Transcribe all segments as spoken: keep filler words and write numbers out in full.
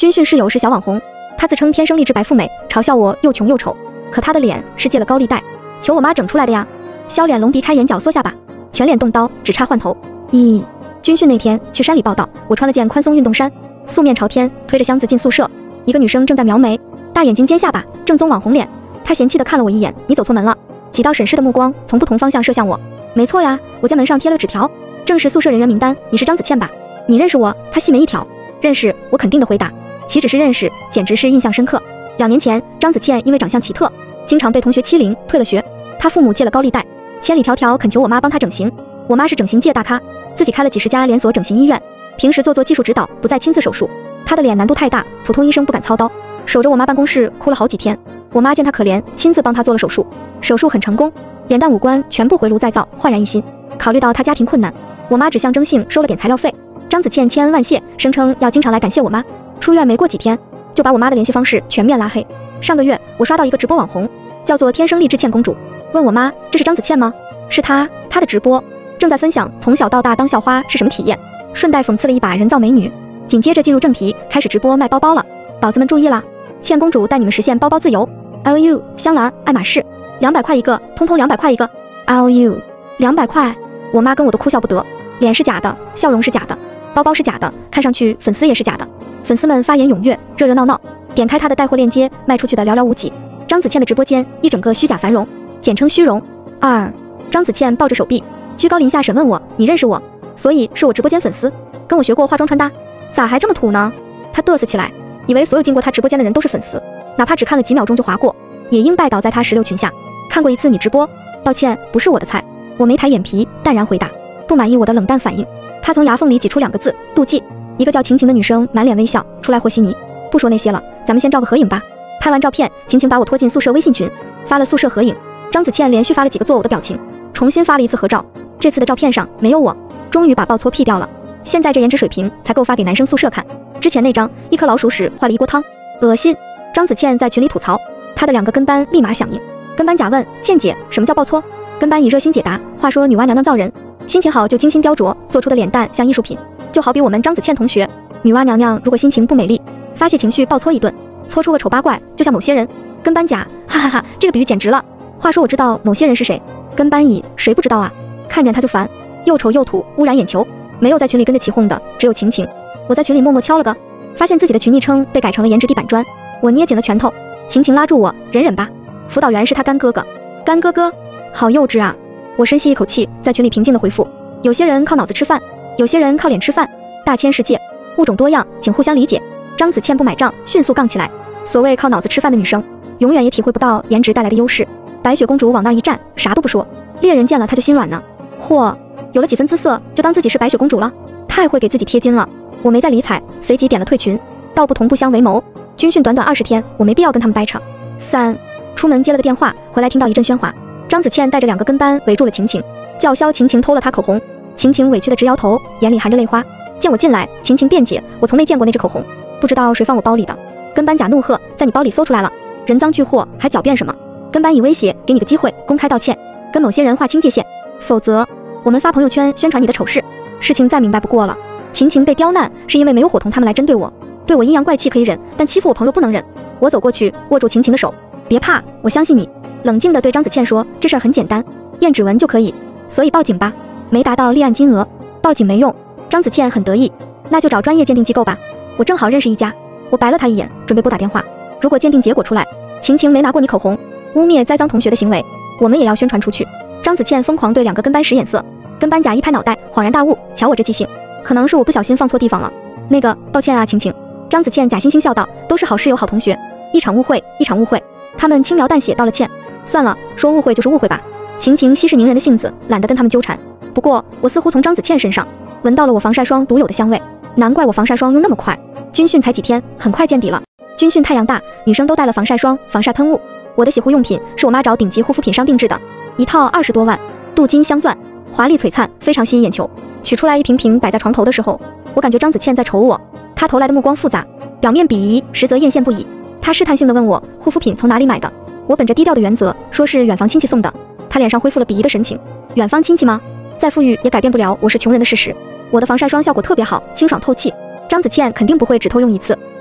军训室友是小网红，他自称天生丽质白富美，嘲笑我又穷又丑。可他的脸是借了高利贷，求我妈整出来的呀。削脸隆鼻开眼角缩下巴，全脸动刀，只差换头。咦，军训那天去山里报道，我穿了件宽松运动衫，素面朝天，推着箱子进宿舍。一个女生正在描眉，大眼睛尖下巴，正宗网红脸。她嫌弃地看了我一眼，你走错门了。几道审视的目光从不同方向射向我。没错呀，我家门上贴了纸条，正是宿舍人员名单，你是张子倩吧？你认识我？她细眉一挑，认识，我肯定的回答。岂止是认识，简直是印象深刻。两年前，张子倩因为长相奇特，经常被同学欺凌，退了学。她父母借了高利贷，千里迢迢恳求我妈帮她整形。我妈是整形界大咖，自己开了几十家连锁整形医院，平时做做技术指导，不再亲自手术。她的脸难度太大，普通医生不敢操刀，守着我妈办公室哭了好几天。我妈见她可怜，亲自帮她做了手术，手术很成功，脸蛋五官全部回炉再造，焕然一新。考虑到她家庭困难，我妈只象征性收了点材料费。张子倩千恩万谢，声称要经常来感谢我妈。出院没过几天，就把我妈的联系方式全面拉黑。上个月我刷到一个直播网红，叫做天生丽质倩公主，问我妈这是张子倩吗？是她，她的直播正在分享从小到大当校花是什么体验，顺带讽刺了一把人造美女。紧接着进入正题，开始直播卖包包了。宝子们注意啦，倩公主带你们实现包包自由。L U 香兰、爱马仕，两百块一个，通通两百块一个。L U 两百块，我妈跟我都哭笑不得，脸是假的，笑容是假的，包包是假的，看上去粉丝也是假的。粉丝们发言踊跃，热热闹闹，点开她的带货链接，卖出去的寥寥无几。张子倩的直播间一整个虚假繁荣，简称虚荣。二，张子倩抱着手臂，居高临下审问我，你认识我？所以是我直播间粉丝，跟我学过化妆穿搭，咋还这么土呢？她嘚瑟起来，以为所有经过她直播间的人都是粉丝，哪怕只看了几秒钟就划过，也应拜倒在她石榴裙下。看过一次你直播，抱歉，不是我的菜。我眉抬眼皮，淡然回答，不满意我的冷淡反应。她从牙缝里挤出两个字，妒忌。一个叫晴晴的女生满脸微笑，出来和稀泥。不说那些了，咱们先照个合影吧。拍完照片，晴晴把我拖进宿舍微信群，发了宿舍合影。张子倩连续发了几个作呕的表情，重新发了一次合照。这次的照片上没有我，终于把爆搓 P 掉了。现在这颜值水平才够发给男生宿舍看。之前那张一颗老鼠屎坏了一锅汤，恶心。张子倩在群里吐槽，她的两个跟班立马响应。跟班甲问倩姐什么叫爆搓，跟班以热心解答。话说女娲娘娘造人，心情好就精心雕琢，做出的脸蛋像艺术品。就好比我们张子倩同学，女娲娘娘如果心情不美丽，发泄情绪暴搓一顿，搓出个丑八怪，就像某些人。跟班甲，哈哈哈，这个比喻简直了。话说我知道某些人是谁，跟班乙谁不知道啊？看见他就烦，又丑又土，污染眼球。没有在群里跟着起哄的只有晴晴。我在群里默默敲了个，发现自己的群昵称被改成了颜值地板砖。我捏紧了拳头，晴晴拉住我，忍忍吧。辅导员是他干哥哥，干哥哥，好幼稚啊！我深吸一口气，在群里平静的回复：有些人靠脑子吃饭，有些人靠脸吃饭，大千世界，物种多样，请互相理解。张子倩不买账，迅速杠起来。所谓靠脑子吃饭的女生，永远也体会不到颜值带来的优势。白雪公主往那儿一站，啥都不说，猎人见了她就心软呢。嚯，有了几分姿色，就当自己是白雪公主了，太会给自己贴金了。我没再理睬，随即点了退群。道不同不相为谋。军训短短二十天，我没必要跟他们掰扯。三，出门接了个电话，回来听到一阵喧哗。张子倩带着两个跟班围住了晴晴，叫嚣晴晴偷了她口红。晴晴委屈的直摇头，眼里含着泪花。见我进来，晴晴辩解，我从没见过那支口红，不知道谁放我包里的。跟班甲怒喝，在你包里搜出来了，人赃俱获，还狡辩什么？跟班以威胁，给你个机会，公开道歉，跟某些人划清界限，否则我们发朋友圈宣传你的丑事。事情再明白不过了。晴晴被刁难，是因为没有伙同他们来针对我，对我阴阳怪气可以忍，但欺负我朋友不能忍。我走过去，握住晴晴的手，别怕，我相信你。冷静地对张子倩说，这事儿很简单，验指纹就可以，所以报警吧。没达到立案金额，报警没用。张子倩很得意，那就找专业鉴定机构吧。我正好认识一家。我白了他一眼，准备拨打电话。如果鉴定结果出来，晴晴没拿过你口红，污蔑栽赃同学的行为，我们也要宣传出去。张子倩疯狂对两个跟班使眼色。跟班甲一拍脑袋，恍然大悟，瞧我这记性，可能是我不小心放错地方了。那个，抱歉啊，晴晴。张子倩假惺惺笑道，都是好室友好同学，一场误会，一场误会。他们轻描淡写道了歉。算了，说误会就是误会吧。晴晴息事宁人的性子，懒得跟他们纠缠。不过我似乎从张子倩身上闻到了我防晒霜独有的香味，难怪我防晒霜用那么快。军训才几天，很快见底了。军训太阳大，女生都带了防晒霜、防晒喷雾。我的洗护用品是我妈找顶级护肤品商定制的，一套二十多万，镀金镶钻，华丽璀璨，非常吸引眼球。取出来一瓶瓶摆在床头的时候，我感觉张子倩在瞅我，她投来的目光复杂，表面鄙夷，实则艳羡不已。她试探性地问我护肤品从哪里买的，我本着低调的原则说是远房亲戚送的。她脸上恢复了鄙夷的神情，远方亲戚吗？再富裕也改变不了我是穷人的事实。我的防晒霜效果特别好，清爽透气，张子倩肯定不会只偷用一次。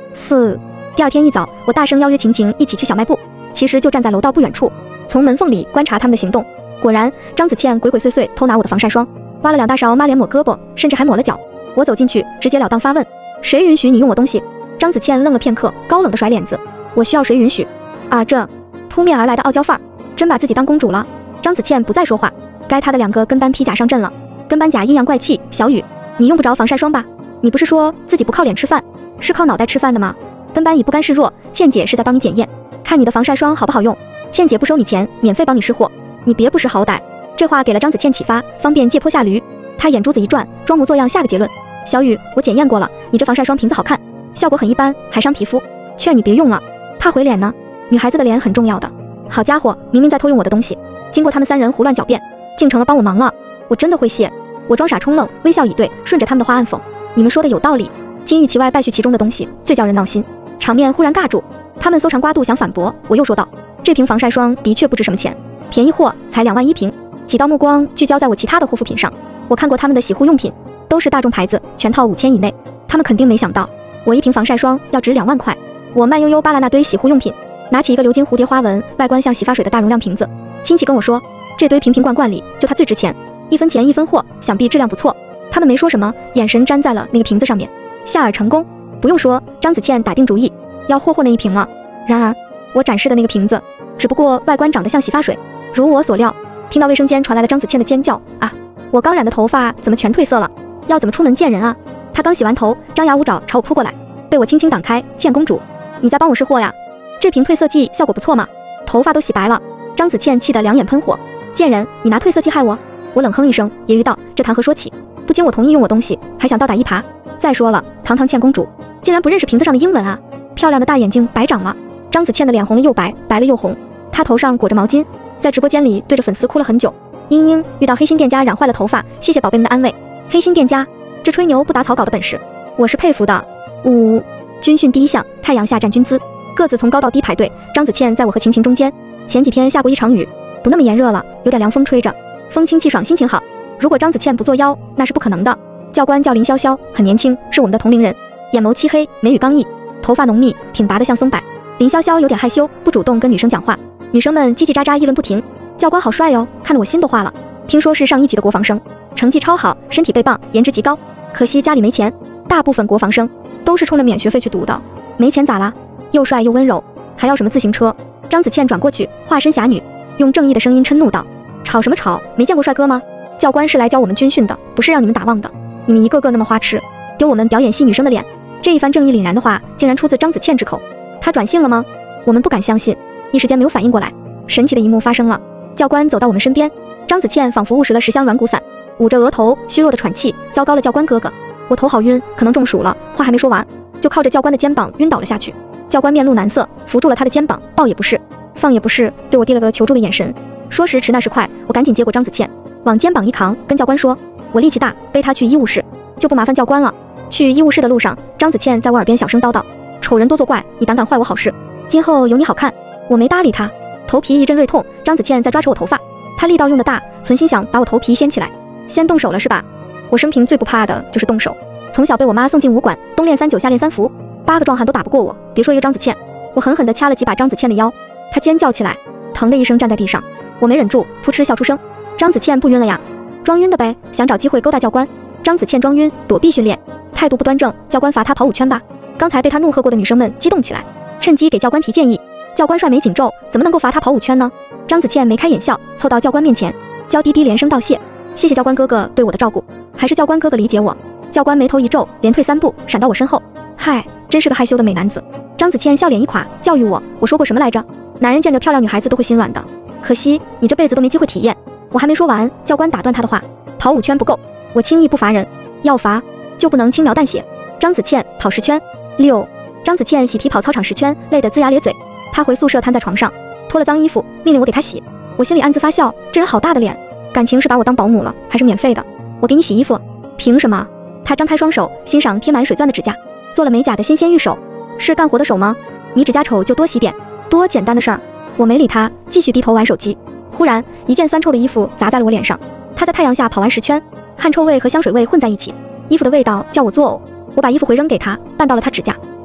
四。第二天一早，我大声邀约晴晴一起去小卖部，其实就站在楼道不远处，从门缝里观察他们的行动。果然，张子倩鬼鬼祟祟偷拿我的防晒霜，挖了两大勺抹脸抹胳膊，甚至还抹了脚。我走进去，直截了当发问：谁允许你用我东西？张子倩愣了片刻，高冷的甩脸子：我需要谁允许？啊，这扑面而来的傲娇范儿，真把自己当公主了。张子倩不再说话，该她的两个跟班披甲上阵了。跟班甲阴阳怪气：小雨，你用不着防晒霜吧？你不是说自己不靠脸吃饭，是靠脑袋吃饭的吗？跟班乙不甘示弱：倩姐是在帮你检验，看你的防晒霜好不好用。倩姐不收你钱，免费帮你试货，你别不识好歹。这话给了张子倩启发，方便借坡下驴。她眼珠子一转，装模作样下个结论：小雨，我检验过了，你这防晒霜瓶子好看，效果很一般，还伤皮肤，劝你别用了，怕毁脸呢。女孩子的脸很重要的。好家伙，明明在偷用我的东西，经过他们三人胡乱狡辩，竟成了帮我忙了。我真的会谢。我装傻充愣，微笑以对，顺着他们的话暗讽：你们说的有道理，金玉其外败絮其中的东西最叫人闹心。场面忽然尬住，他们搜肠刮肚想反驳，我又说道：这瓶防晒霜的确不值什么钱，便宜货才两万一瓶。几道目光聚焦在我其他的护肤品上，我看过他们的洗护用品，都是大众牌子，全套五千以内。他们肯定没想到，我一瓶防晒霜要值两万块。我慢悠悠扒拉那堆洗护用品，拿起一个鎏金蝴蝶花纹、外观像洗发水的大容量瓶子，亲戚跟我说，这堆瓶瓶罐罐里就它最值钱，一分钱一分货，想必质量不错。他们没说什么，眼神粘在了那个瓶子上面。下饵成功，不用说，张子倩打定主意要霍霍那一瓶了。然而，我展示的那个瓶子，只不过外观长得像洗发水。如我所料，听到卫生间传来了张子倩的尖叫：啊！我刚染的头发怎么全褪色了？要怎么出门见人啊？她刚洗完头，张牙舞爪朝我扑过来，被我轻轻挡开。倩公主，你在帮我试货呀？这瓶褪色剂效果不错嘛，头发都洗白了。张子倩气得两眼喷火：贱人，你拿褪色剂害我！我冷哼一声，揶揄道：这谈何说起？不经我同意用我东西，还想倒打一耙？再说了，堂堂倩公主竟然不认识瓶子上的英文啊！漂亮的大眼睛白长了。张子倩的脸红了又白，白了又红，她头上裹着毛巾，在直播间里对着粉丝哭了很久。嘤嘤，遇到黑心店家染坏了头发，谢谢宝贝们的安慰。黑心店家，这吹牛不打草稿的本事，我是佩服的。五，军训第一项，太阳下站军姿，各自从高到低排队。张子倩在我和晴晴中间。前几天下过一场雨，不那么炎热了，有点凉风吹着，风清气爽，心情好。如果张子倩不作妖，那是不可能的。教官叫林潇潇，很年轻，是我们的同龄人，眼眸漆黑，眉宇刚毅，头发浓密，挺拔得像松柏。林潇潇有点害羞，不主动跟女生讲话，女生们叽叽喳喳议论不停。教官好帅哟，看得我心都化了。听说是上一级的国防生，成绩超好，身体倍棒，颜值极高，可惜家里没钱。大部分国防生都是冲着免学费去读的，没钱咋啦？又帅又温柔，还要什么自行车？张子倩转过去，化身侠女，用正义的声音嗔怒道：吵什么吵？没见过帅哥吗？教官是来教我们军训的，不是让你们打望的。你们一个个那么花痴，丢我们表演系女生的脸。这一番正义凛然的话，竟然出自张子倩之口。她转性了吗？我们不敢相信，一时间没有反应过来。神奇的一幕发生了，教官走到我们身边，张子倩仿佛误食了十香软骨散，捂着额头，虚弱的喘气。糟糕了，教官哥哥，我头好晕，可能中暑了。话还没说完，就靠着教官的肩膀晕倒了下去。教官面露难色，扶住了他的肩膀，抱也不是，放也不是，对我递了个求助的眼神。说时迟，那时快，我赶紧接过张子倩，往肩膀一扛，跟教官说：我力气大，背他去医务室，就不麻烦教官了。去医务室的路上，张子倩在我耳边小声叨叨：丑人多作怪，你胆敢坏我好事，今后有你好看。我没搭理他，头皮一阵锐痛，张子倩在抓扯我头发，她力道用得大，存心想把我头皮掀起来。先动手了是吧？我生平最不怕的就是动手，从小被我妈送进武馆，冬练三九，夏练三伏，八个壮汉都打不过我，别说一个张子倩。我狠狠地掐了几把张子倩的腰，她尖叫起来，疼的一声站在地上。我没忍住，扑哧笑出声。张子倩不晕了呀？装晕的呗，想找机会勾搭教官。张子倩装晕，躲避训练，态度不端正，教官罚她跑五圈吧。刚才被她怒喝过的女生们激动起来，趁机给教官提建议。教官帅眉紧皱，怎么能够罚她跑五圈呢？张子倩眉开眼笑，凑到教官面前，娇滴滴连声道谢，谢谢教官哥哥对我的照顾，还是教官哥哥理解我。教官眉头一皱，连退三步，闪到我身后。嗨，真是个害羞的美男子。张子倩笑脸一垮，教育我，我说过什么来着？男人见着漂亮女孩子都会心软的，可惜你这辈子都没机会体验。我还没说完，教官打断他的话，跑五圈不够，我轻易不罚人，要罚就不能轻描淡写。张子倩跑十圈。六，张子倩洗皮跑操场十圈，累得龇牙咧嘴。她回宿舍瘫在床上，脱了脏衣服，命令我给她洗。我心里暗自发笑，这人好大的脸，感情是把我当保姆了，还是免费的？我给你洗衣服，凭什么？她张开双手，欣赏贴满水钻的指甲，做了美甲的新鲜玉手，是干活的手吗？你指甲丑就多洗点，多简单的事儿。我没理她，继续低头玩手机。忽然，一件酸臭的衣服砸在了我脸上。她在太阳下跑完十圈，汗臭味和香水味混在一起，衣服的味道叫我作呕。我把衣服回扔给她，绊到了她指甲，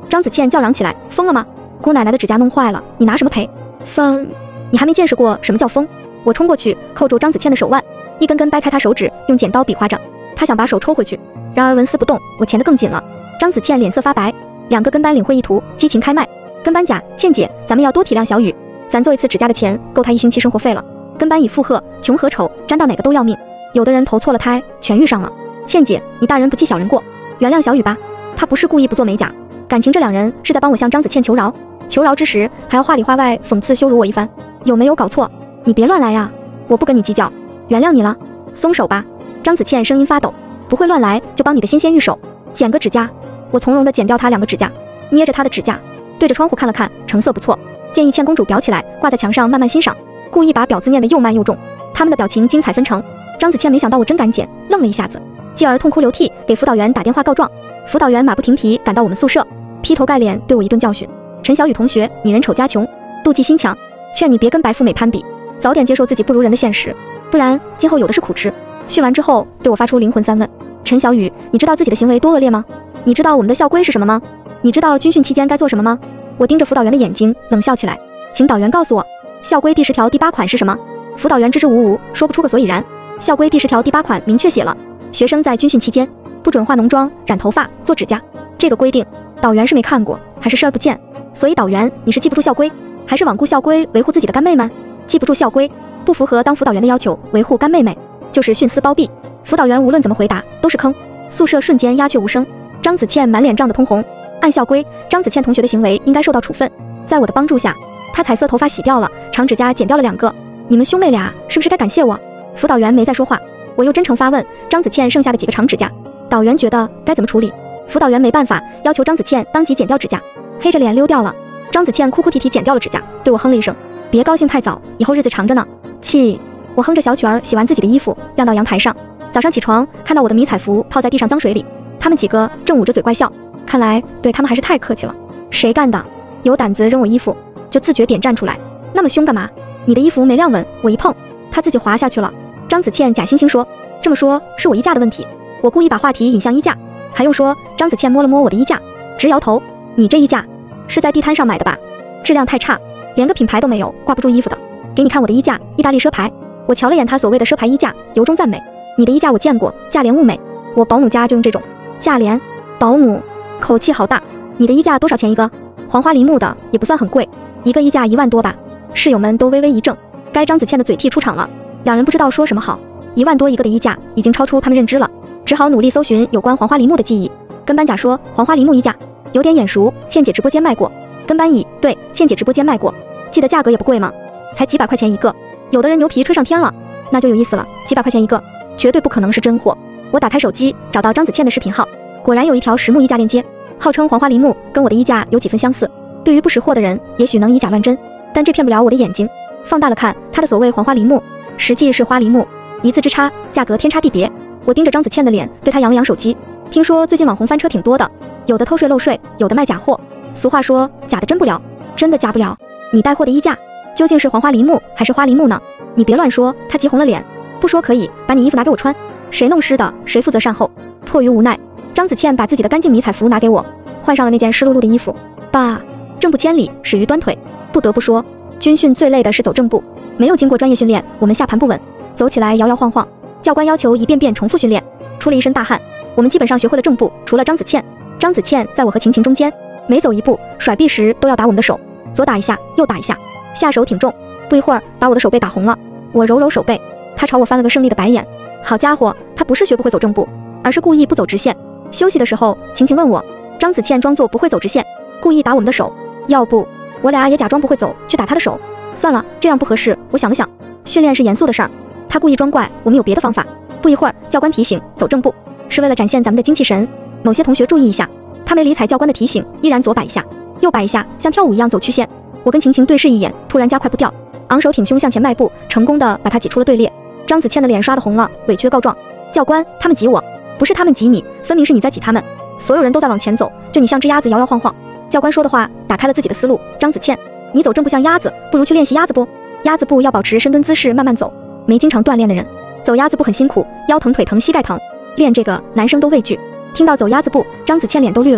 张子倩叫嚷起来，疯了吗？姑奶奶的指甲弄坏了，你拿什么赔？疯！你还没见识过什么叫疯？我冲过去扣住张子倩的手腕，一根根掰开她手指，用剪刀比划着。她想把手抽回去，然而纹丝不动，我钳得更紧了。张子倩脸色发白，两个跟班领会意图，激情开麦。跟班甲，倩姐，咱们要多体谅小雨，咱做一次指甲的钱够她一星期生活费了。跟班乙附和，穷和丑，沾到哪个都要命。有的人投错了胎，全遇上了。倩姐，你大人不计小人过，原谅小雨吧，她不是故意不做美甲，感情这两人是在帮我向张子倩求饶。求饶之时，还要话里话外讽刺羞辱我一番，有没有搞错？你别乱来呀！我不跟你计较，原谅你了，松手吧。张子倩声音发抖，不会乱来，就帮你的纤纤玉手剪个指甲。我从容地剪掉她两个指甲，捏着她的指甲，对着窗户看了看，成色不错，建议倩公主裱起来，挂在墙上慢慢欣赏。故意把婊字念得又慢又重，他们的表情精彩纷呈。张子倩没想到我真敢剪，愣了一下子，继而痛哭流涕，给辅导员打电话告状。辅导员马不停蹄赶到我们宿舍，劈头盖脸对我一顿教训。陈小雨同学，你人丑家穷，妒忌心强，劝你别跟白富美攀比，早点接受自己不如人的现实，不然今后有的是苦吃。训完之后，对我发出灵魂三问：陈小雨，你知道自己的行为多恶劣吗？你知道我们的校规是什么吗？你知道军训期间该做什么吗？我盯着辅导员的眼睛，冷笑起来。请导员告诉我，校规第十条第八款是什么？辅导员支支吾吾，说不出个所以然。校规第十条第八款明确写了，学生在军训期间不准化浓妆、染头发、做指甲。这个规定，导员是没看过，还是视而不见？所以导员，你是记不住校规，还是罔顾校规维护自己的干妹们？记不住校规，不符合当辅导员的要求，维护干妹妹，就是徇私包庇。辅导员无论怎么回答都是坑。宿舍瞬间鸦雀无声。张子倩满脸涨得通红。按校规，张子倩同学的行为应该受到处分。在我的帮助下，她彩色头发洗掉了，长指甲剪掉了两个。你们兄妹俩是不是该感谢我？辅导员没再说话。我又真诚发问张子倩剩下的几个长指甲，导员觉得该怎么处理？辅导员没办法，要求张子倩当即剪掉指甲，黑着脸溜掉了。张子倩哭哭啼啼剪掉了指甲，对我哼了一声，别高兴太早，以后日子长着呢。气！我哼着小曲儿洗完自己的衣服，晾到阳台上。早上起床看到我的迷彩服泡在地上脏水里，他们几个正捂着嘴怪笑，看来对他们还是太客气了。谁干的？有胆子扔我衣服就自觉点站出来，那么凶干嘛？你的衣服没晾稳，我一碰它自己滑下去了。张子倩假惺惺说，这么说是我衣架的问题。我故意把话题引向衣架，还用说？张子倩摸了摸我的衣架，直摇头。你这衣架是在地摊上买的吧？质量太差，连个品牌都没有，挂不住衣服的。给你看我的衣架，意大利奢牌。我瞧了眼他所谓的奢牌衣架，由衷赞美。你的衣架我见过，价廉物美，我保姆家就用这种。价廉？保姆？口气好大。你的衣架多少钱一个？黄花梨木的，也不算很贵，一个衣架一万多吧。室友们都微微一怔，该张子倩的嘴替出场了，两人不知道说什么好。一万多一个的衣架已经超出他们认知了，只好努力搜寻有关黄花梨木的记忆。跟班甲说黄花梨木衣架有点眼熟，倩姐直播间卖过。跟班乙对，倩姐直播间卖过，记得价格也不贵吗？才几百块钱一个。有的人牛皮吹上天了，那就有意思了，几百块钱一个，绝对不可能是真货。我打开手机找到张子倩的视频号，果然有一条实木衣架链接，号称黄花梨木，跟我的衣架有几分相似。对于不识货的人，也许能以假乱真，但这骗不了我的眼睛。放大了看，它的所谓黄花梨木，实际是花梨木，一字之差，价格天差地别。我盯着张子倩的脸，对她扬了扬手机。听说最近网红翻车挺多的，有的偷税漏税，有的卖假货。俗话说，假的真不了，真的假不了。你带货的衣架究竟是黄花梨木还是花梨木呢？你别乱说。她急红了脸，不说可以，把你衣服拿给我穿，谁弄湿的谁负责善后。迫于无奈，张子倩把自己的干净迷彩服拿给我，换上了那件湿漉漉的衣服。爸，正步千里，始于端腿。不得不说，军训最累的是走正步，没有经过专业训练，我们下盘不稳，走起来摇摇晃晃。教官要求一遍遍重复训练，出了一身大汗。我们基本上学会了正步，除了张子倩。张子倩在我和晴晴中间，每走一步甩臂时都要打我们的手，左打一下，右打一下，下手挺重。不一会儿，把我的手背打红了。我揉揉手背，他朝我翻了个胜利的白眼。好家伙，他不是学不会走正步，而是故意不走直线。休息的时候，晴晴问我，张子倩装作不会走直线，故意打我们的手。要不我俩也假装不会走，去打他的手？算了，这样不合适。我想了想，训练是严肃的事儿，他故意装怪，我们有别的方法。不一会儿，教官提醒走正步，是为了展现咱们的精气神。某些同学注意一下。他没理睬教官的提醒，依然左摆一下，右摆一下，像跳舞一样走曲线。我跟晴晴对视一眼，突然加快步调，昂首挺胸向前迈步，成功的把他挤出了队列。张子倩的脸刷得红了，委屈的告状：教官，他们挤我，不是他们挤你，分明是你在挤他们。所有人都在往前走，就你像只鸭子摇摇晃晃。教官说的话打开了自己的思路。张子倩，你走正步像鸭子，不如去练习鸭子步。鸭子步要保持深蹲姿势，慢慢走。没经常锻炼的人，走鸭子步很辛苦，腰疼腿疼膝盖疼，练这个男生都畏惧。听到走鸭子步，张子倩脸都绿了。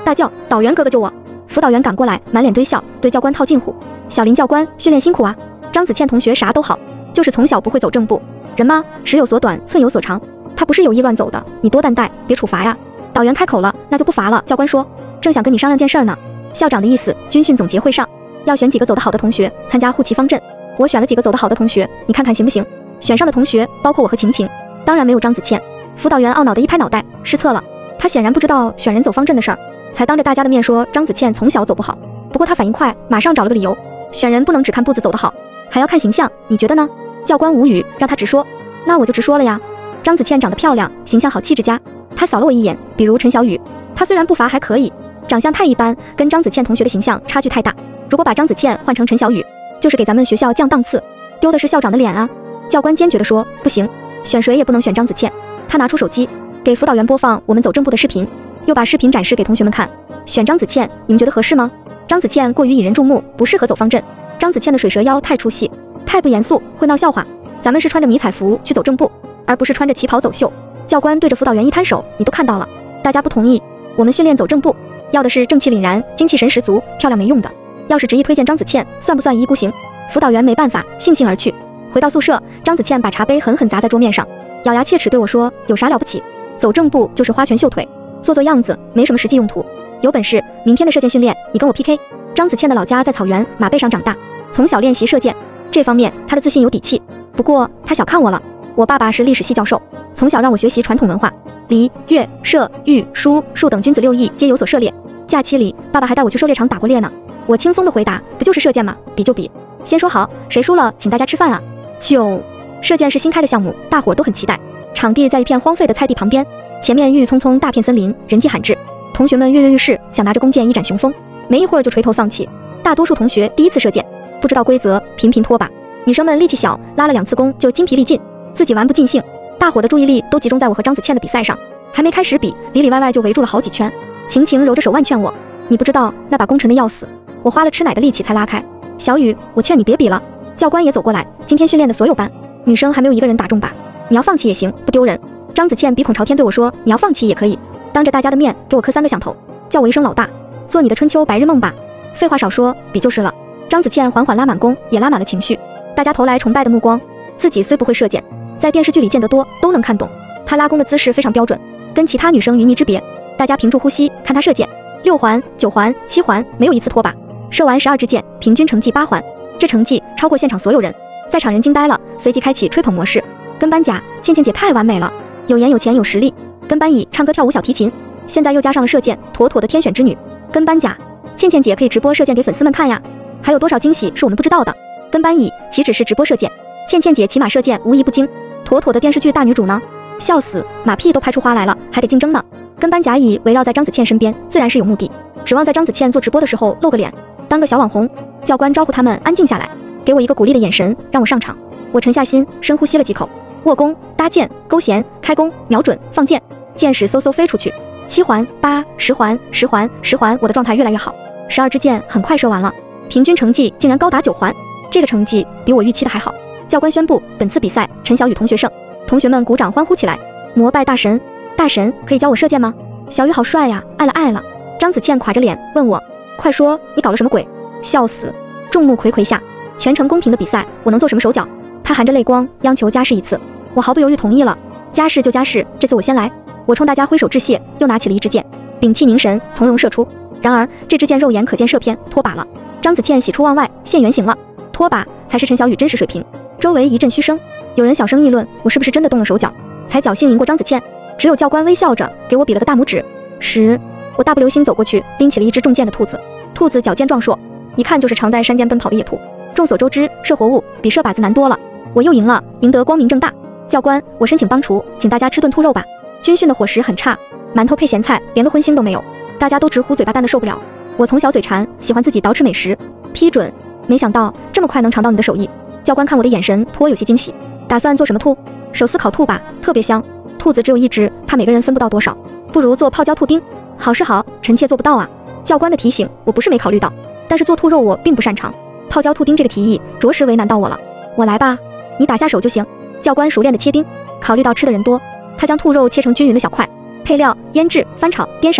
大叫：“导员哥哥救我！”辅导员赶过来，满脸堆笑，对教官套近乎：“小林教官，训练辛苦啊！张子倩同学啥都好，就是从小不会走正步。人嘛，尺有所短，寸有所长。他不是有意乱走的，你多担待，别处罚呀。”导员开口了：“那就不罚了。”教官说：“正想跟你商量件事儿呢。校长的意思，军训总结会上要选几个走得好的同学参加护旗方阵。我选了几个走得好的同学，你看看行不行？选上的同学包括我和晴晴，当然没有张子倩。”辅导员懊恼地一拍脑袋，失策了。他显然不知道选人走方阵的事儿，才当着大家的面说张子倩从小走不好。不过他反应快，马上找了个理由：选人不能只看步子走得好，还要看形象，你觉得呢？教官无语，让他直说。那我就直说了呀。张子倩长得漂亮，形象好，气质佳。他扫了我一眼，比如陈小雨，她虽然步伐还可以，长相太一般，跟张子倩同学的形象差距太大。如果把张子倩换成陈小雨，就是给咱们学校降档次，丢的是校长的脸啊。教官坚决地说：不行，选谁也不能选张子倩。他拿出手机给辅导员播放我们走正步的视频，又把视频展示给同学们看。选张子倩，你们觉得合适吗？张子倩过于引人注目，不适合走方阵。张子倩的水蛇腰太出戏，太不严肃，会闹笑话。咱们是穿着迷彩服去走正步，而不是穿着旗袍走秀。教官对着辅导员一摊手：你都看到了，大家不同意。我们训练走正步，要的是正气凛然、精气神十足，漂亮没用的。要是执意推荐张子倩，算不算一意孤行？辅导员没办法，悻悻而去。回到宿舍，张子倩把茶杯狠狠砸在桌面上，咬牙切齿对我说：有啥了不起？走正步就是花拳绣腿，做做样子，没什么实际用途。有本事明天的射箭训练你跟我 P K。 张子倩的老家在草原马背上长大，从小练习射箭，这方面她的自信有底气。不过她小看我了，我爸爸是历史系教授，从小让我学习传统文化，礼、乐、射、御、书、数等君子六艺皆有所涉猎。假期里爸爸还带我去狩猎场打过猎呢。我轻松的回答：不就是射箭吗？比就比。先说好，谁输了请大家吃饭啊。九，射箭是新开的项目，大伙儿都很期待。场地在一片荒废的菜地旁边，前面郁郁葱葱大片森林，人迹罕至。同学们跃跃欲试，想拿着弓箭一展雄风，没一会儿就垂头丧气。大多数同学第一次射箭，不知道规则，频频拖把。女生们力气小，拉了两次弓就筋疲力尽，自己玩不尽兴。大伙的注意力都集中在我和张子倩的比赛上，还没开始比，里里外外就围住了好几圈。晴晴揉着手腕劝我：你不知道那把弓沉得要死，我花了吃奶的力气才拉开。小雨，我劝你别比了。教官也走过来，今天训练的所有班女生还没有一个人打中靶，你要放弃也行，不丢人。张子倩鼻孔朝天对我说：你要放弃也可以，当着大家的面给我磕三个响头，叫我一声老大，做你的春秋白日梦吧。废话少说，比就是了。张子倩缓缓拉满弓，也拉满了情绪，大家投来崇拜的目光。自己虽不会射箭，在电视剧里见得多，都能看懂。她拉弓的姿势非常标准，跟其他女生云泥之别。大家屏住呼吸看她射箭，六环、九环、七环，没有一次拖把。射完十二支箭，平均成绩八环，这成绩超过现场所有人。在场人惊呆了，随即开启吹捧模式。跟班甲，倩倩姐太完美了，有颜有钱有实力。跟班乙，唱歌跳舞小提琴，现在又加上了射箭，妥妥的天选之女。跟班甲，倩倩姐可以直播射箭给粉丝们看呀，还有多少惊喜是我们不知道的。跟班乙，岂止是直播射箭，倩倩姐骑马射箭无一不精，妥妥的电视剧大女主呢。笑死，马屁都拍出花来了，还得竞争呢。跟班甲乙围绕在张子倩身边，自然是有目的，指望在张子倩做直播的时候露个脸，当个小网红。教官招呼他们安静下来，给我一个鼓励的眼神，让我上场。我沉下心，深呼吸了几口，握弓、搭箭、勾弦、开弓、瞄准、放箭，箭矢嗖嗖飞出去。七环、八、十环、十环、十环，我的状态越来越好。十二支箭很快射完了，平均成绩竟然高达九环，这个成绩比我预期的还好。教官宣布本次比赛陈小雨同学胜，同学们鼓掌欢呼起来。膜拜大神，大神可以教我射箭吗？小雨好帅呀，爱了爱了。张子倩垮着脸问我，快说你搞了什么鬼？笑死！众目睽睽下，全程公平的比赛，我能做什么手脚？他含着泪光央求加试一次，我毫不犹豫同意了。加试就加试，这次我先来。我冲大家挥手致谢，又拿起了一支箭，屏气凝神，从容射出。然而这支箭肉眼可见射偏，脱靶了。张子倩喜出望外，现原形了。脱靶才是陈小雨真实水平。周围一阵嘘声，有人小声议论我是不是真的动了手脚，才侥幸赢过张子倩。只有教官微笑着给我比了个大拇指。十，我大步流星走过去，拎起了一只中箭的兔子。兔子矫健壮硕，一看就是常在山间奔跑的野兔。众所周知，射活物比射靶子难多了。我又赢了，赢得光明正大。教官，我申请帮厨，请大家吃顿兔肉吧。军训的伙食很差，馒头配咸菜，连个荤腥都没有，大家都直呼嘴巴淡的受不了。我从小嘴馋，喜欢自己捯饬美食。批准。没想到这么快能尝到你的手艺。教官看我的眼神颇有些惊喜。打算做什么兔？手撕烤兔吧，特别香。兔子只有一只，怕每个人分不到多少，不如做泡椒兔丁。好是好，臣妾做不到啊。教官的提醒我不是没考虑到，但是做兔肉我并不擅长，泡椒兔丁这个提议着实为难到我了。我来吧，你打下手就行。教官熟练的切丁，考虑到吃的人多，他将兔肉切成均匀的小块，配料腌制、翻炒、颠勺，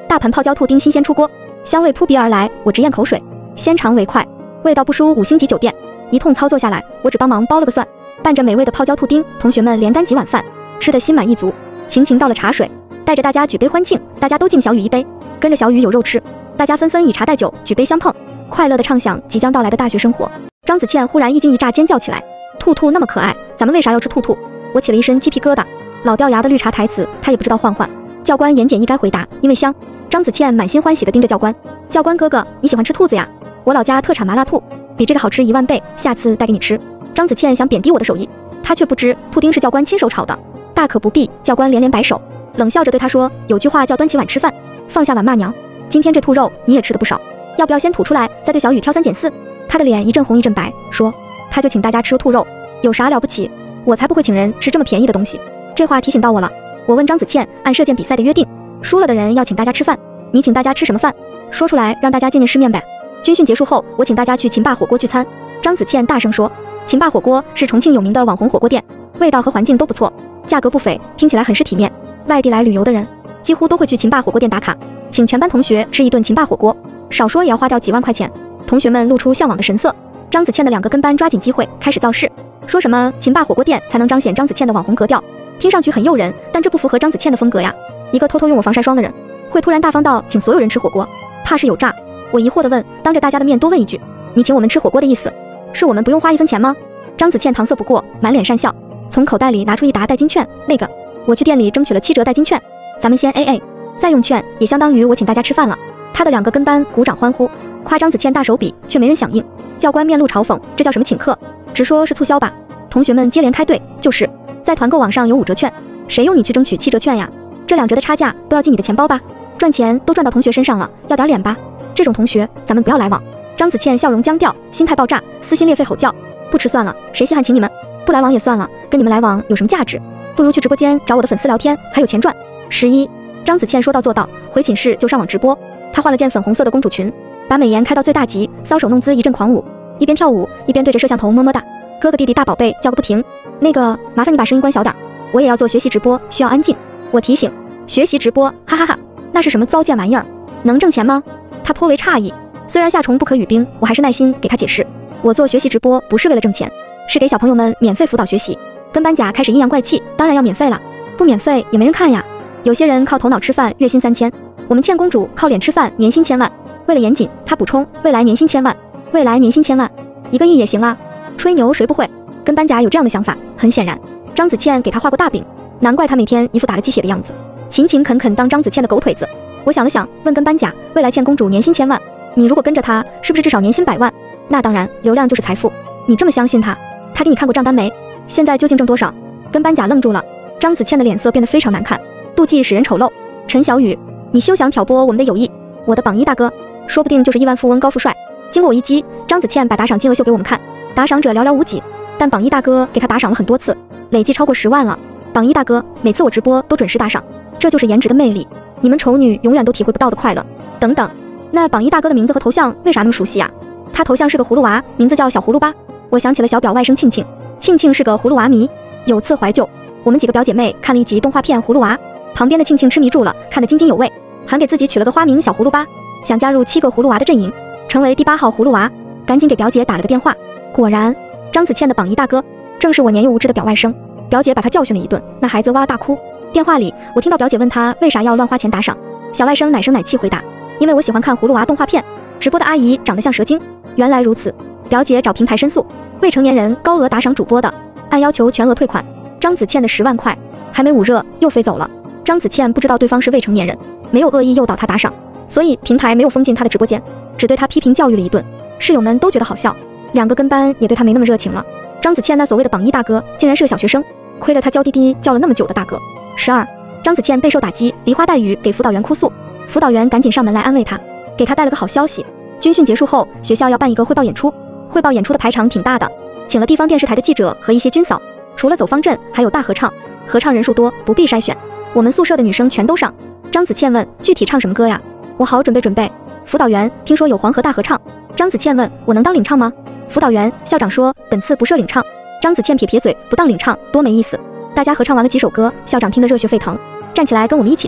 大盆泡椒兔丁新鲜出锅，香味扑鼻而来，我直咽口水，鲜尝为快，味道不输五星级酒店。一通操作下来，我只帮忙包了个蒜，伴着美味的泡椒兔丁，同学们连干几碗饭，吃得心满意足。晴晴倒了茶水，带着大家举杯欢庆，大家都敬小雨一杯，跟着小雨有肉吃，大家纷纷以茶代酒，举杯相碰，快乐的畅想即将到来的大学生活。张子倩忽然一惊一乍尖叫起来，兔兔那么可爱，咱们为啥要吃兔兔？我起了一身鸡皮疙瘩。老掉牙的绿茶台词，他也不知道换换。教官言简意赅回答，因为香。张子倩满心欢喜地盯着教官，教官哥哥，你喜欢吃兔子呀？我老家特产麻辣兔，比这个好吃一万倍，下次带给你吃。张子倩想贬低我的手艺，他却不知兔丁是教官亲手炒的，大可不必。教官连连摆手，冷笑着对他说，有句话叫端起碗吃饭，放下碗骂娘。今天这兔肉你也吃得不少，要不要先吐出来，再对小雨挑三拣四？他的脸一阵红一阵白，说他就请大家吃兔肉，有啥了不起？我才不会请人吃这么便宜的东西。这话提醒到我了，我问张子倩，按射箭比赛的约定，输了的人要请大家吃饭，你请大家吃什么饭？说出来让大家见见世面呗。军训结束后，我请大家去秦霸火锅聚餐。张子倩大声说，秦霸火锅是重庆有名的网红火锅店，味道和环境都不错，价格不菲，听起来很是体面。外地来旅游的人几乎都会去秦霸火锅店打卡，请全班同学吃一顿秦霸火锅，少说也要花掉几万块钱。同学们露出向往的神色。张子倩的两个跟班抓紧机会开始造势，说什么秦霸火锅店才能彰显张子倩的网红格调，听上去很诱人，但这不符合张子倩的风格呀。一个偷偷用我防晒霜的人，会突然大方到请所有人吃火锅，怕是有诈。我疑惑地问，当着大家的面多问一句，你请我们吃火锅的意思，是我们不用花一分钱吗？张子倩搪塞不过，满脸讪笑，从口袋里拿出一沓代金券，那个，我去店里争取了七折代金券，咱们先 A A， 再用券，也相当于我请大家吃饭了。他的两个跟班鼓掌欢呼，夸张子倩大手笔，却没人响应。教官面露嘲讽，这叫什么请客？直说是促销吧。同学们接连开队，就是在团购网上有五折券，谁用你去争取七折券呀？这两折的差价都要进你的钱包吧？赚钱都赚到同学身上了，要点脸吧？这种同学咱们不要来往。张子倩笑容僵掉，心态爆炸，撕心裂肺吼叫，不吃算了，谁稀罕请你们？不来往也算了，跟你们来往有什么价值？不如去直播间找我的粉丝聊天，还有钱赚。十一，张子倩说到做到，回寝室就上网直播。她换了件粉红色的公主裙，把美颜开到最大级，搔首弄姿一阵狂舞，一边跳舞一边对着摄像头么么哒，哥哥弟弟大宝贝叫个不停。那个麻烦你把声音关小点，我也要做学习直播，需要安静。我提醒，学习直播，哈哈哈，那是什么糟践玩意儿？能挣钱吗？他颇为诧异。虽然夏虫不可语冰，我还是耐心给他解释，我做学习直播不是为了挣钱，是给小朋友们免费辅导学习。跟班甲开始阴阳怪气，当然要免费了，不免费也没人看呀。有些人靠头脑吃饭，月薪三千，我们倩公主靠脸吃饭，年薪千万。为了严谨，他补充，未来年薪千万，未来年薪千万，一个亿也行啊。吹牛谁不会？跟班甲有这样的想法，很显然张子倩给他画过大饼，难怪他每天一副打了鸡血的样子，勤勤恳恳当张子倩的狗腿子。我想了想，问跟班甲，未来倩公主年薪千万，你如果跟着她，是不是至少年薪百万？那当然，流量就是财富。你这么相信她？她给你看过账单没？现在究竟挣多少？跟班甲愣住了，张子倩的脸色变得非常难看，妒忌使人丑陋。陈小雨，你休想挑拨我们的友谊，我的榜一大哥，说不定就是亿万富翁高富帅。经过我一击，张子倩把打赏金额秀给我们看，打赏者寥寥无几，但榜一大哥给他打赏了很多次，累计超过十万了。榜一大哥每次我直播都准时打赏，这就是颜值的魅力，你们丑女永远都体会不到的快乐。等等，那榜一大哥的名字和头像为啥那么熟悉啊？他头像是个葫芦娃，名字叫小葫芦吧。我想起了小表外甥庆庆，庆庆是个葫芦娃迷。有次怀旧，我们几个表姐妹看了一集动画片《葫芦娃》，旁边的庆庆痴迷住了，看得津津有味，还给自己取了个花名小葫芦吧，想加入七个葫芦娃的阵营，成为第八号葫芦娃。赶紧给表姐打了个电话，果然张子倩的榜一大哥正是我年幼无知的表外甥。表姐把他教训了一顿，那孩子哇哇大哭。电话里我听到表姐问他为啥要乱花钱打赏，小外甥奶声奶气回答，因为我喜欢看葫芦娃动画片，直播的阿姨长得像蛇精。原来如此，表姐找平台申诉，未成年人高额打赏主播的，按要求全额退款。张子倩的十万块还没捂热又飞走了。张子倩不知道对方是未成年人，没有恶意诱导他打赏，所以平台没有封禁他的直播间，只对他批评教育了一顿。室友们都觉得好笑，两个跟班也对他没那么热情了。张子倩那所谓的榜一大哥竟然是个小学生，亏得他娇滴滴叫了那么久的大哥。十二，张子倩备受打击，梨花带雨给辅导员哭诉，辅导员赶紧上门来安慰他，给他带了个好消息。军训结束后，学校要办一个汇报演出，汇报演出的排场挺大的，请了地方电视台的记者和一些军嫂，除了走方阵，还有大合唱，合唱人数多，不必筛选，我们宿舍的女生全都上。张子倩问，具体唱什么歌呀？我好准备准备。辅导员，听说有黄河大合唱。张子倩问，我能当领唱吗？辅导员，校长说本次不设领唱。张子倩撇撇嘴，不当领唱多没意思。大家合唱完了几首歌，校长听得热血沸腾，站起来跟我们一起唱。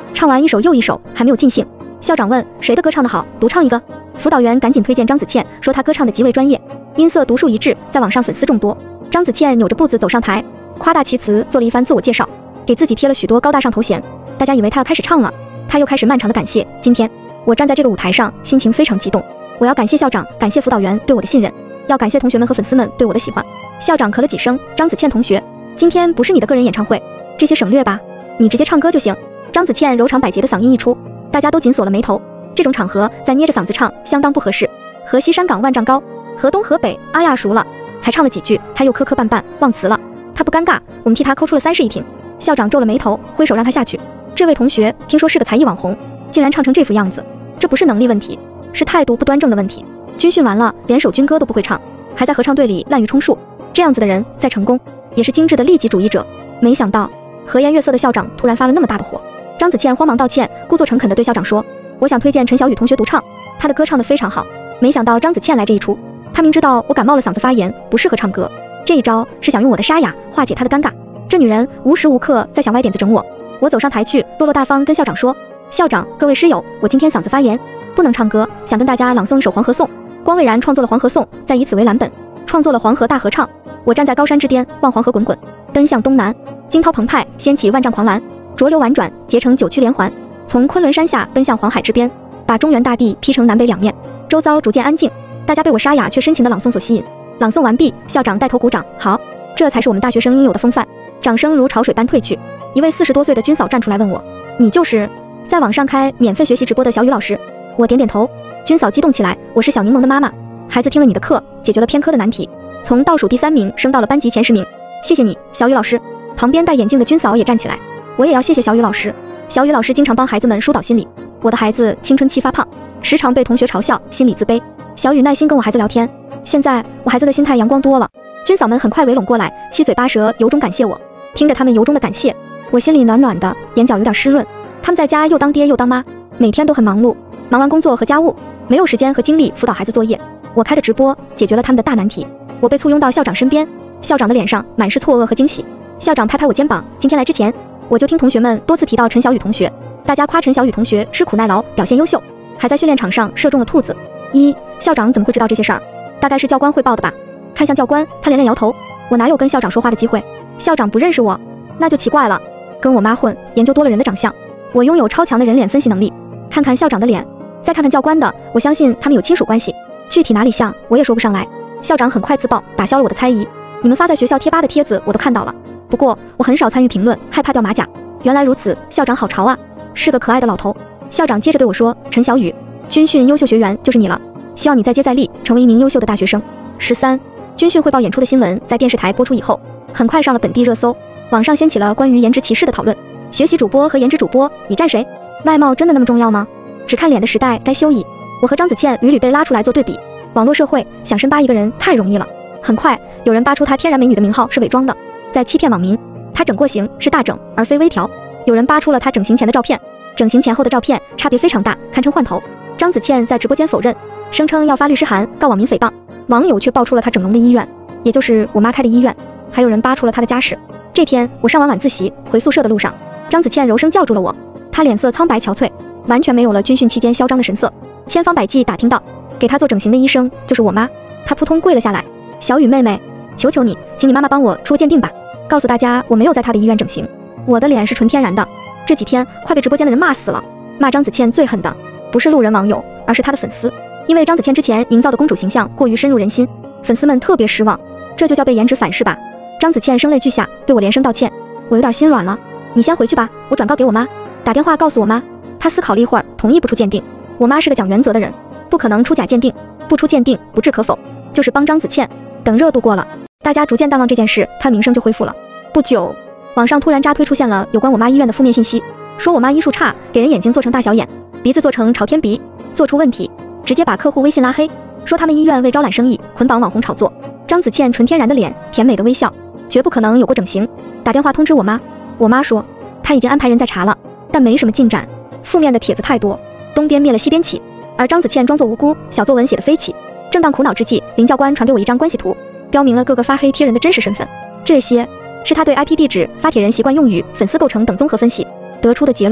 唱完一首又一首，还没有尽兴。校长问谁的歌唱得好，独唱一个。辅导员赶紧推荐张子倩，说她歌唱的极为专业，音色独树一帜，在网上粉丝众多。张子倩扭着步子走上台，夸大其词做了一番自我介绍，给自己贴了许多高大上头衔。大家以为她要开始唱了，她又开始漫长的感谢。今天我站在这个舞台上，心情非常激动。我要感谢校长，感谢辅导员对我的信任，要感谢同学们和粉丝们对我的喜欢。校长咳了几声，张子倩同学，今天不是你的个人演唱会，这些省略吧，你直接唱歌就行。张子倩柔肠百结的嗓音一出，大家都紧锁了眉头。这种场合再捏着嗓子唱相当不合适。河西山岗万丈高，河东河北啊呀熟了。才唱了几句，他又磕磕绊绊忘词了。他不尴尬，我们替他抠出了三室一厅。校长皱了眉头，挥手让他下去。这位同学听说是个才艺网红，竟然唱成这副样子，这不是能力问题，是态度不端正的问题。军训完了，连首军歌都不会唱，还在合唱队里滥竽充数，这样子的人再成功，也是精致的利己主义者。没想到和颜悦色的校长突然发了那么大的火。张子倩慌忙道歉，故作诚恳地对校长说，我想推荐陈小雨同学独唱，她的歌唱得非常好。没想到张子倩来这一出，她明知道我感冒了，嗓子发炎不适合唱歌，这一招是想用我的沙哑化解她的尴尬。这女人无时无刻在想歪点子整我。我走上台去，落落大方跟校长说，校长，各位师友，我今天嗓子发炎，不能唱歌，想跟大家朗诵一首黄河颂。光蔚然创作了黄河颂，再以此为蓝本，创作了黄河大合唱。我站在高山之巅，望黄河滚滚，奔向东南，惊涛澎湃，掀起万丈狂澜，浊流婉转，结成九曲连环，从昆仑山下奔向黄海之边，把中原大地劈成南北两面。周遭逐渐安静，大家被我沙哑却深情的朗诵所吸引。朗诵完毕，校长带头鼓掌，好，这才是我们大学生应有的风范。掌声如潮水般退去。一位四十多岁的军嫂站出来问我，你就是在网上开免费学习直播的小雨老师？我点点头。军嫂激动起来，我是小柠檬的妈妈，孩子听了你的课，解决了偏科的难题，从倒数第三名升到了班级前十名，谢谢你，小雨老师。旁边戴眼镜的军嫂也站起来，我也要谢谢小雨老师。小雨老师经常帮孩子们疏导心理，我的孩子青春期发胖，时常被同学嘲笑，心理自卑。小雨耐心跟我孩子聊天，现在我孩子的心态阳光多了。军嫂们很快围拢过来，七嘴八舌由衷感谢我。听着他们由衷的感谢，我心里暖暖的，眼角有点湿润。他们在家又当爹又当妈，每天都很忙碌，忙完工作和家务，没有时间和精力辅导孩子作业。我开的直播解决了他们的大难题。我被簇拥到校长身边，校长的脸上满是错愕和惊喜。校长拍拍我肩膀，今天来之前，我就听同学们多次提到陈小雨同学，大家夸陈小雨同学吃苦耐劳，表现优秀，还在训练场上射中了兔子。一，校长怎么会知道这些事儿？大概是教官汇报的吧。看向教官，他连连摇头，我哪有跟校长说话的机会？校长不认识我，那就奇怪了。跟我妈混，研究多了人的长相，我拥有超强的人脸分析能力。看看校长的脸，再看看教官的，我相信他们有亲属关系，具体哪里像我也说不上来。校长很快自曝，打消了我的猜疑。你们发在学校贴吧的帖子我都看到了，不过我很少参与评论，害怕掉马甲。原来如此，校长好潮啊，是个可爱的老头。校长接着对我说，陈小雨，军训优秀学员就是你了，希望你再接再厉，成为一名优秀的大学生。十三，军训汇报演出的新闻在电视台播出以后，很快上了本地热搜，网上掀起了关于颜值歧视的讨论。学习主播和颜值主播，你站谁？外貌真的那么重要吗？只看脸的时代该休矣。我和张子倩屡屡被拉出来做对比，网络社会想深扒一个人太容易了。很快有人扒出她天然美女的名号是伪装的，在欺骗网民。她整过型是大整而非微调。有人扒出了她整形前的照片，整形前后的照片差别非常大，堪称换头。张子倩在直播间否认，声称要发律师函告网民诽谤。网友却爆出了她整容的医院，也就是我妈开的医院。还有人扒出了她的家世。这天我上完晚自习回宿舍的路上，张子倩柔声叫住了我，她脸色苍白憔悴，完全没有了军训期间嚣张的神色。千方百计打听到给她做整形的医生就是我妈，她扑通跪了下来，小雨妹妹，求求你，请你妈妈帮我出个鉴定吧，告诉大家我没有在她的医院整形，我的脸是纯天然的。这几天快被直播间的人骂死了，骂张子倩最恨的不是路人网友，而是她的粉丝，因为张子倩之前营造的公主形象过于深入人心，粉丝们特别失望，这就叫被颜值反噬吧。张子倩声泪俱下对我连声道歉，我有点心软了。你先回去吧，我转告给我妈，打电话告诉我妈。她思考了一会儿，同意不出鉴定。我妈是个讲原则的人，不可能出假鉴定，不出鉴定不置可否，就是帮张子倩。等热度过了，大家逐渐淡忘这件事，她名声就恢复了。不久，网上突然扎推出现了有关我妈医院的负面信息，说我妈医术差，给人眼睛做成大小眼，鼻子做成朝天鼻，做出问题，直接把客户微信拉黑，说他们医院为招揽生意捆绑网红炒作。张子倩纯天然的脸，甜美的微笑，绝不可能有过整形。打电话通知我妈，我妈说她已经安排人在查了，但没什么进展。负面的帖子太多，东边灭了西边起，而张子倩装作无辜，小作文写得飞起。正当苦恼之际，林教官传给我一张关系图，标明了各个发黑贴人的真实身份，这些是他对 I P 地址、发帖人习惯用语、粉丝构成等综合分析得出的结论。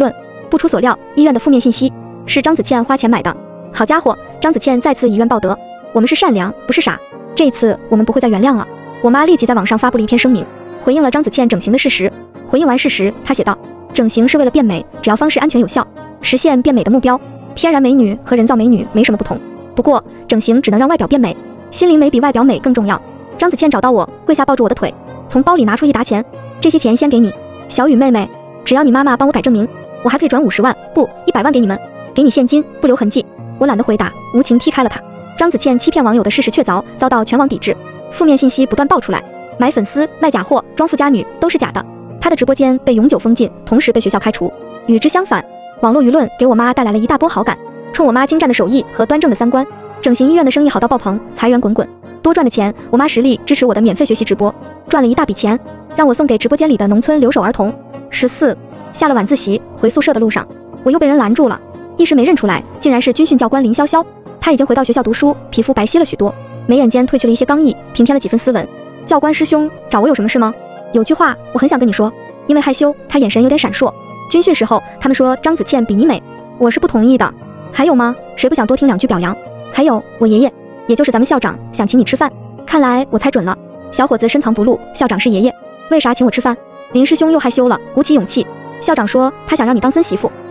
不出所料，医院的负面信息是张子倩花钱买的。好家伙，张子倩再次以怨报德。我们是善良，不是傻。这一次我们不会再原谅了。我妈立即在网上发布了一篇声明，回应了张子倩整形的事实。回应完事实，她写道：整形是为了变美，只要方式安全有效，实现变美的目标。天然美女和人造美女没什么不同，不过整形只能让外表变美，心灵美比外表美更重要。张子倩找到我，跪下抱住我的腿，从包里拿出一沓钱，这些钱先给你，小雨妹妹，只要你妈妈帮我改证明，我还可以转五十万，不，一百万给你们，给你现金，不留痕迹。我懒得回答，无情踢开了他。张子倩欺骗网友的事实确凿，遭到全网抵制，负面信息不断爆出来，买粉丝、卖假货、装富家女都是假的。她的直播间被永久封禁，同时被学校开除。与之相反，网络舆论给我妈带来了一大波好感，冲我妈精湛的手艺和端正的三观，整形医院的生意好到爆棚，财源滚滚。多赚的钱，我妈实力支持我的免费学习直播，赚了一大笔钱，让我送给直播间里的农村留守儿童。十四，下了晚自习回宿舍的路上，我又被人拦住了，一时没认出来，竟然是军训教官林潇潇。他已经回到学校读书，皮肤白皙了许多，眉眼间褪去了一些刚毅，平添了几分斯文。教官师兄，找我有什么事吗？有句话我很想跟你说。因为害羞，他眼神有点闪烁。军训时候，他们说张子倩比你美，我是不同意的。还有吗？谁不想多听两句表扬？还有，我爷爷，也就是咱们校长，想请你吃饭。看来我猜准了，小伙子深藏不露，校长是爷爷，为啥请我吃饭？林师兄又害羞了，鼓起勇气。校长说他想让你当孙媳妇。